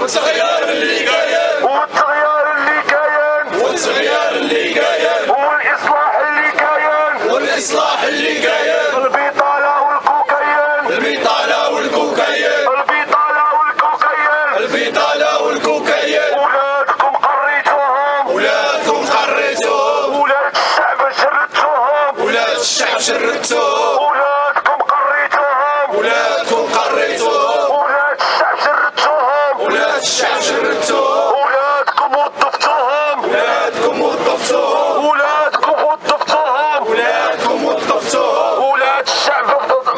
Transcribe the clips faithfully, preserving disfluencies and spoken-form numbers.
والتغيير اللي كاين والتغيير اللي كاين والتغيير اللي كاين والاصلاح اللي كاين والاصلاح اللي كاين البطاله والكوكايين البطاله والكوكايين البطاله والكوكايين البطاله والكوكايين ولادكم قريتوهم ولادكم قريتوهم ولاد الشعب شردتوهم ولاد الشعب شردتوهم ولادكم قريتوهم ولادكم قريتوهم ولاد الشعب شردتوهم ولاد الشعب شردتوهم ولادكم وظفتوهم ولادكم وظفتوهم ولادكم وظفتوهم ولادكم وظفتوهم ولاد الشعب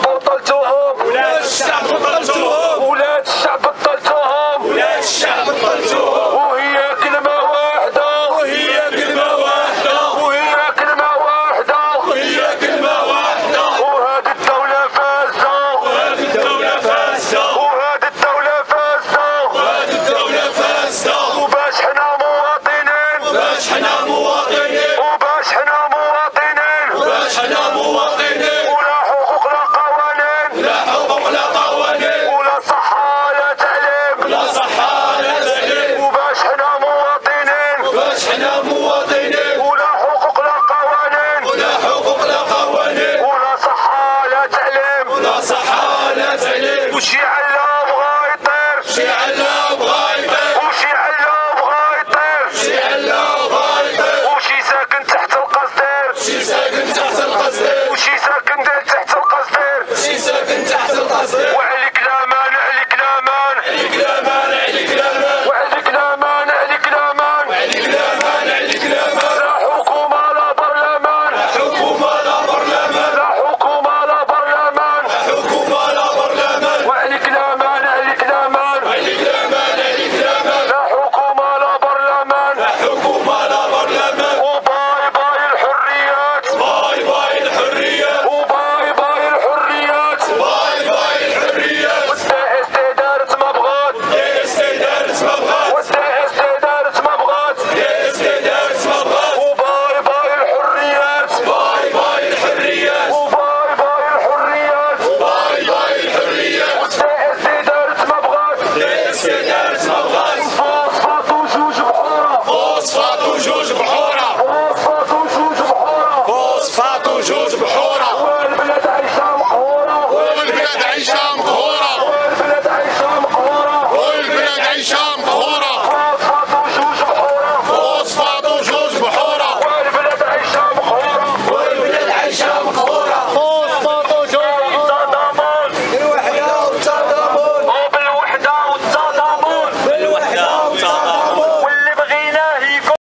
بطلتوهم ولاد الشعب بطلتوهم ولاد الشعب بطلتوهم ولاد الشعب بطلتوهم وهي كلمة واحدة وهي كلمة واحدة وهي كلمة واحدة وهي كلمة واحدة وهذه الدولة فاسدة وهذه الدولة فاسدة وهذه الدولة فاسدة وهذه الدولة فاسدة وباش حنا مواطنين وباش حنا مواطنين وباش حنا مواطنين وباش حنا مواطنين ولا حقوق لا قوانين لا حقوق لا قوانين ولا صحة لا تعليم لا صحة لا تعليم وباش حنا مواطنين وباش حنا مواطنين ولا حقوق لا قوانين ولا حقوق لا قوانين ولا صحة لا تعليم ولا صحة لا تعليم وشي علا بغا يطير شي علا بغا يطير وشي علا بغا يطير شي علا بغا يطير وشي ساكن تحت القصدير شي ساكن تحت القصدير وشي ساكن تحت القصدير شي ساكن تحت القصدير وعليك لامان عليك لامان عليك لامان عليك لامان وعليك لامان عليك لامان وعليك لامان عليك لامان لا حكومة لا برلمان لا حكومة لا برلمان لا حكومة لا برلمان لا حكومة لا برلمان وعليك لامان عليك لامان وعليك لامان عليك لامان لا حكومة لا برلمان لا حكومة لا برلمان وباي باي الحريات باي باي الحريات وباي باي الحريات باي باي الحريات والداعي استدارة ما بغات الداعي استدارة ما بغات والداعي استدارة ما بغات الداعي استدارة ما بغات وباي باي الحريات باي باي الحريات وباي باي الحريات باي باي الحريات والداعي استدارة ما بغات الداعي استدارة ما بغات فوسفات وجوج بحورة فوسفات وجوج بحورة فوسفات وجوج بحورة فوسفات وجوج بحورة والبلاد عايشة مقهورة والبلاد عايشة مقهورة والبلاد عايشة مقهورة والبلاد عايشة مقهورة فوسفات وجوج بحورة فوسفات وجوج بحورة والبلاد عايشة مقهورة والبلاد عايشة مقهورة فوسفات وجوج والتضامن بالوحدة والتضامن وبالوحدة والتضامن بالوحدة والتضامن واللي بغيناه يكون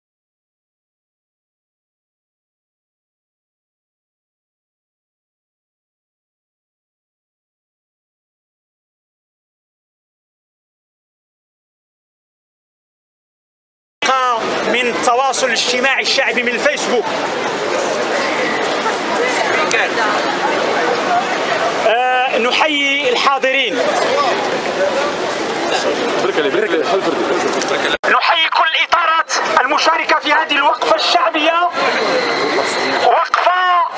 من التواصل الاجتماعي الشعبي من الفيسبوك. آه نحيي الحاضرين، نحيي كل الإطارات المشاركة في هذه الوقفة الشعبية، وقفة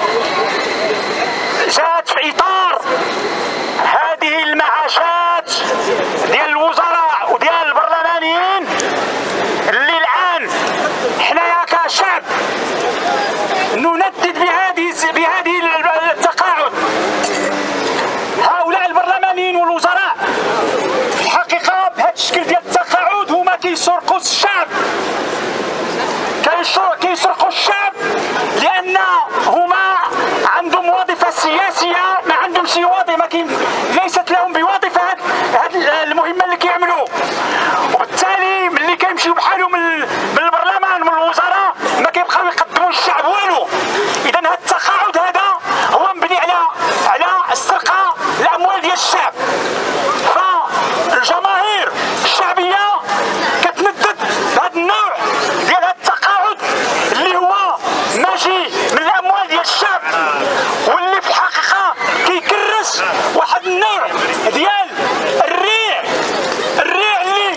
جاءت في إطار هذه المعاشات ديال الوزراء وديال البرلمانيين اللي الآن حنايا كشعب نندد بهذه بهذه التقاعد. هؤلاء البرلمانيين والوزراء في الحقيقة بهذا الشكل ديال التقاعد هما كيسرقوا الشعب، كيسرقوا الشعب لأن هما عندهم وظيفة سياسية، ما عندهم شي وظيفة، ما كي ليست لهم بوظيفة هذه المهمة اللي كيعملوا، وبالتالي ملي كيمشيو بحالهم من البرلمان ومن الوزراء ما كيبقاو يقدموا للشعب والو. إذا هذا التقاعد هذا هو مبني على على السرقة الأموال ديال الشعب. فالجماهير الشعبية كتندد بهذا النوع ديال هذا التقاعد اللي هو ماشي من الأموال ديال الشعب، واللي في الحقيقة كيكرس واحد النوع ديال الريع الريع اللي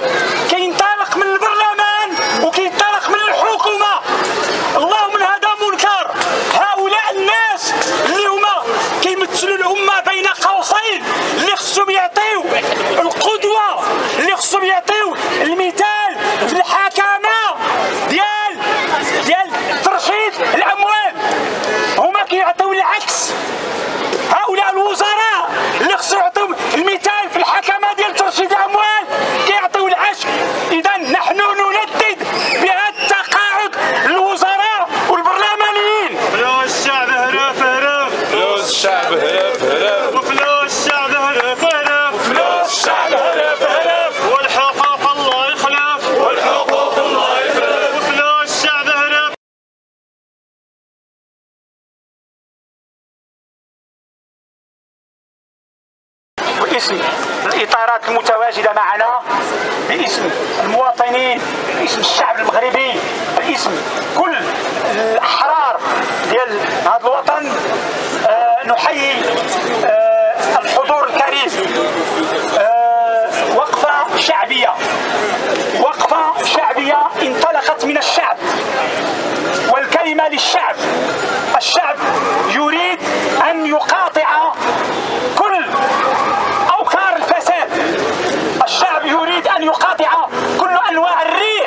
باسم المواطنين، باسم الشعب المغربي، باسم كل الأحرار ديال هذا الوطن آه نحيي آه الحضور الكريم. آه وقفة شعبية، وقفة شعبية انطلقت من الشعب، والكلمة للشعب. الشعب يريد أن يقاطع كل أوكار الفساد، الشعب يريد أن يقاطع كل أنواع الريع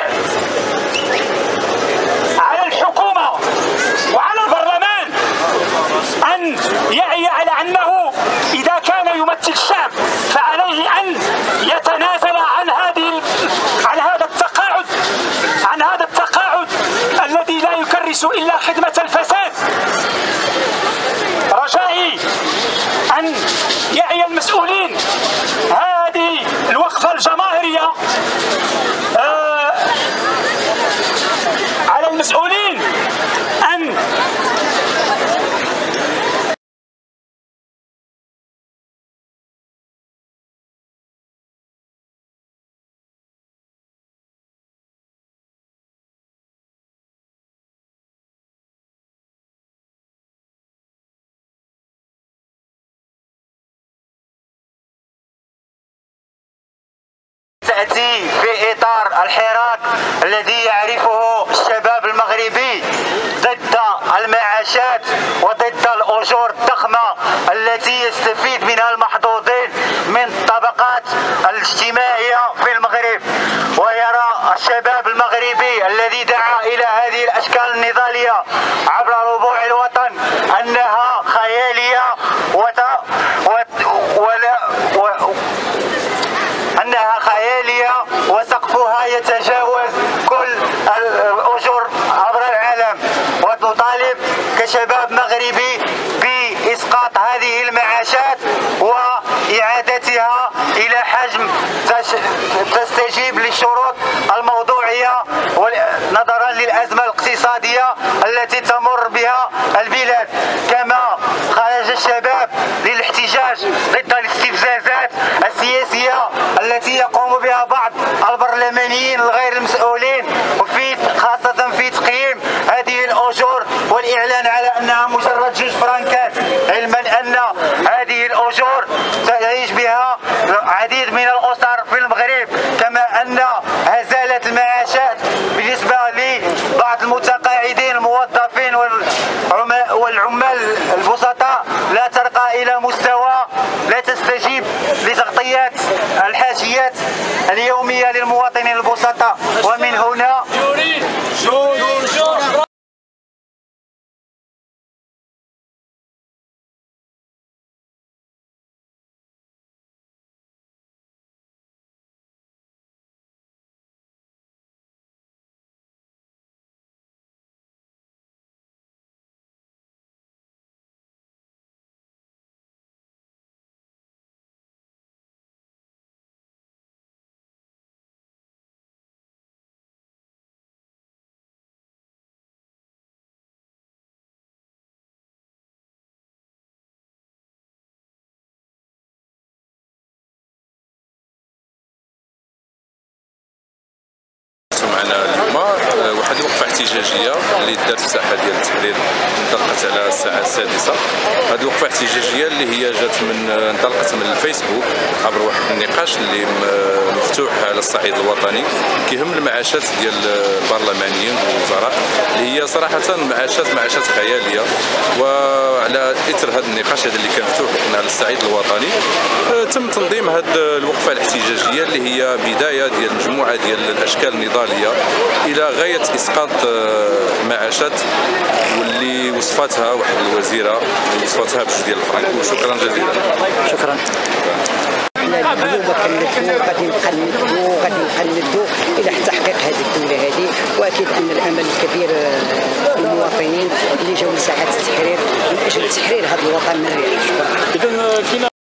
على الحكومة وعلى البرلمان، أن يعي على أنه إذا كان يمثل الشعب فعليه أن يتنازل عن هذه عن هذا التقاعد عن هذا التقاعد الذي لا يكرس إلا خدمة الفساد. رجائي أن يعي المسؤولين هذه الوقفة الجماهيرية، آه على المسؤولين أن تأتي في إطار الحراك الذي يعرفه الشباب المغربي ضد المعاشات وضد الأجور الضخمة التي يستفيد منها المحظوظين من الطبقات الاجتماعية في المغرب. ويرى الشباب المغربي الذي دعا إلى هذه الأشكال النضالية عبر ربوع الوطن أنها خيالية وت... وت... ولا و... أنها خيالية وسقفها يتجاوز كل الأجور عبر العالم. ونطالب كشباب مغربي بإسقاط هذه المعاشات وإعادتها إلى حجم تستجيب للشروط الموضوعية نظرا للأزمة الاقتصادية التي تمر بها البلاد. كما خرج الشباب للاحتجاج ضد الاستفزازات السياسية التي يقوم بها بعض البرلمانيين الغير المسؤولين، وفي خاصة في تقييم هذه الأجور والإعلان على أنها مجرد جوج فرانكات، علما أن هذه الأجور تعيش بها عديد من الأسر في المغرب. كما أن هزالة المعاشات بالنسبة لبعض المتقاعدين الموظفين والعمال البسطاء لا ترقى إلى مستوى لا تستجيب لتغطيات الحاجيات اليومية للمواطنين البسطاء. ومن هنا معنا اليوم واحد الوقفه احتجاجيه اللي دارت في ساحه ديال التحرير، انطلقت على الساعه السادسه. هذه الوقفه احتجاجيه اللي هي جات من انطلقت من الفيسبوك عبر واحد النقاش اللي مفتوح على الصعيد الوطني كيهم المعاشات ديال البرلمانيين والوزراء اللي هي صراحه معاشات معاشات خياليه. وعلى اثر هذا النقاش هذا اللي كان مفتوح على الصعيد الوطني تم تنظيم هذه الوقفه الاحتجاجيه اللي هي بدايه ديال مجموعه ديال الاشكال النضاليه الى غايه اسقاط المعاشات واللي وصفتها واحد الوزيره وصفتها بجوج ديال الفرنك. وشكرا جزيلا. شكرا. حنا اليوم كنلفوا غادي نقلدوا غادي نقلدوا الى تحقيق هذه الدوله هذه، واكيد ان الامل الكبير في المواطنين اللي جاوا لساحه التحرير من اجل تحرير هذا الوطن من الريح. شكرا.